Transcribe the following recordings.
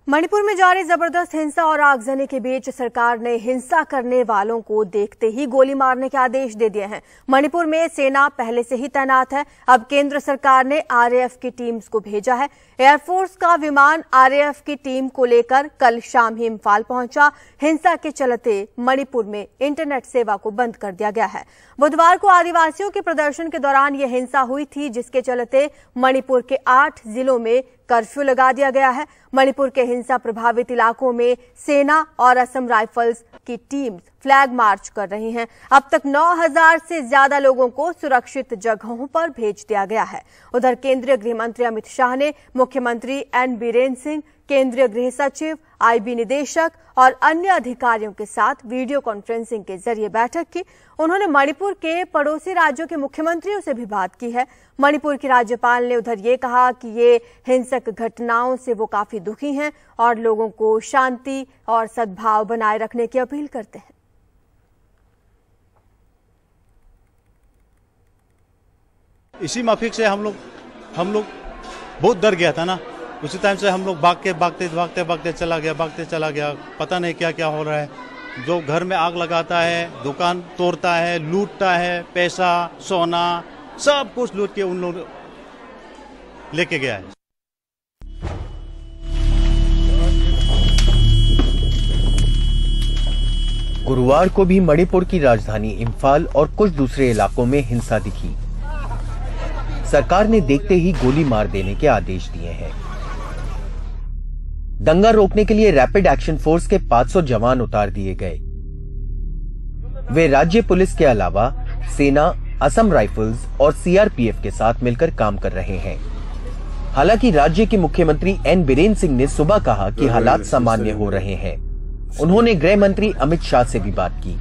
मणिपुर में जारी जबरदस्त हिंसा और आगजनी के बीच सरकार ने हिंसा करने वालों को देखते ही गोली मारने के आदेश दे दिए हैं। मणिपुर में सेना पहले से ही तैनात है। अब केंद्र सरकार ने आरएएफ की टीम्स को भेजा है। एयरफोर्स का विमान आरएएफ की टीम को लेकर कल शाम ही इम्फाल पहुंचा। हिंसा के चलते मणिपुर में इंटरनेट सेवा को बंद कर दिया गया है। बुधवार को आदिवासियों के प्रदर्शन के दौरान यह हिंसा हुई थी, जिसके चलते मणिपुर के 8 जिलों में कर्फ्यू लगा दिया गया है। मणिपुर के हिंसा प्रभावित इलाकों में सेना और असम राइफल्स की टीम्स फ्लैग मार्च कर रही हैं। अब तक 9000 से ज्यादा लोगों को सुरक्षित जगहों पर भेज दिया गया है। उधर केंद्रीय गृह मंत्री अमित शाह ने मुख्यमंत्री एन बीरेन्द्र सिंह, केंद्रीय गृह सचिव, आईबी निदेशक और अन्य अधिकारियों के साथ वीडियो कॉन्फ्रेंसिंग के जरिए बैठक की। उन्होंने मणिपुर के पड़ोसी राज्यों के मुख्यमंत्रियों से भी बात की है। मणिपुर की राज्यपाल ने उधर ये कहा कि ये हिंसक घटनाओं से वो काफी दुखी हैं और लोगों को शांति और सद्भाव बनाए रखने की अपील करते हैं। इसी माफिक से हम लोग बहुत डर गया था ना। उसी टाइम से हम लोग भागते चला गया। पता नहीं क्या क्या हो रहा है। जो घर में आग लगाता है, दुकान तोड़ता है, लूटता है, पैसा सोना सब कुछ लूट के उन लोग लेके गया है। गुरुवार को भी मणिपुर की राजधानी इम्फाल और कुछ दूसरे इलाकों में हिंसा दिखी। सरकार ने देखते ही गोली मार देने के आदेश दिए हैं। दंगा रोकने के लिए रैपिड एक्शन फोर्स के 500 जवान उतार दिए गए। वे राज्य पुलिस के अलावा सेना, असम राइफल्स और सीआरपीएफ के साथ मिलकर काम कर रहे हैं। हालांकि राज्य के मुख्यमंत्री एन बीरेन्द्र सिंह ने सुबह कहा कि हालात सामान्य हो रहे हैं। उन्होंने गृह मंत्री अमित शाह से भी बात की।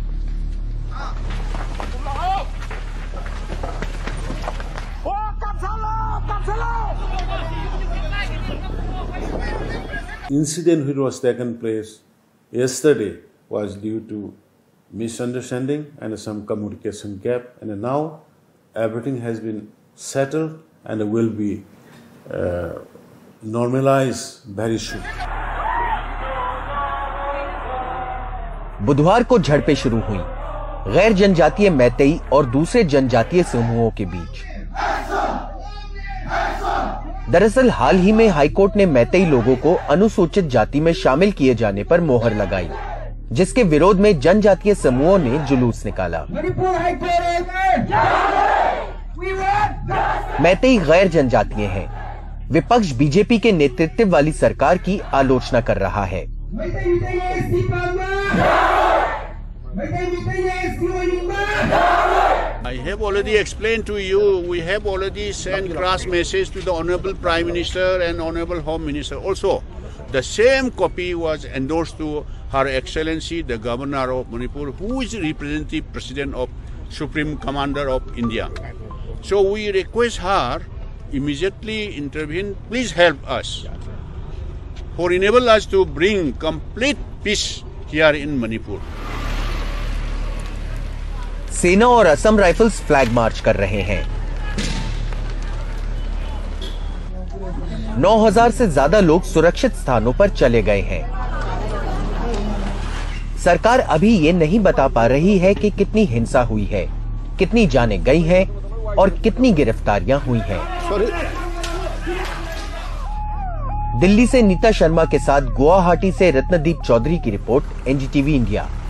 Incident which was taken place yesterday was due to misunderstanding and some communication gap, and now everything has been settled and will be normalized very soon. बुधवार को झड़पें शुरू हुई गैर जनजातीय मैतेई और दूसरे जनजातीय समूहों के बीच। दरअसल हाल ही में हाईकोर्ट ने मैतेई लोगों को अनुसूचित जाति में शामिल किए जाने पर मोहर लगाई, जिसके विरोध में जनजातीय समूहों ने जुलूस निकाला। मैतेई गैर जनजातीय हैं। विपक्ष बीजेपी के नेतृत्व वाली सरकार की आलोचना कर रहा है। I have already explained to you, we have already sent cross message to the Honorable Prime Minister and Honorable Home Minister. Also, the same copy was endorsed to Her Excellency, the Governor of Manipur, who is representative President of Supreme Commander of India. So we request her immediately intervene. Please help us for enable us to bring complete peace here in Manipur. सेना और Assam rifles flag march कर रहे हैं। 9000 से ज्यादा लोग सुरक्षित स्थानों पर चले गए हैं। सरकार अभी ये नहीं बता पा रही है कि कितनी हिंसा हुई है, कितनी जानें गई हैं और कितनी गिरफ्तारियां हुई हैं। दिल्ली से नीता शर्मा के साथ गुवाहाटी से रत्नदीप चौधरी की रिपोर्ट, एनडीटीवी इंडिया।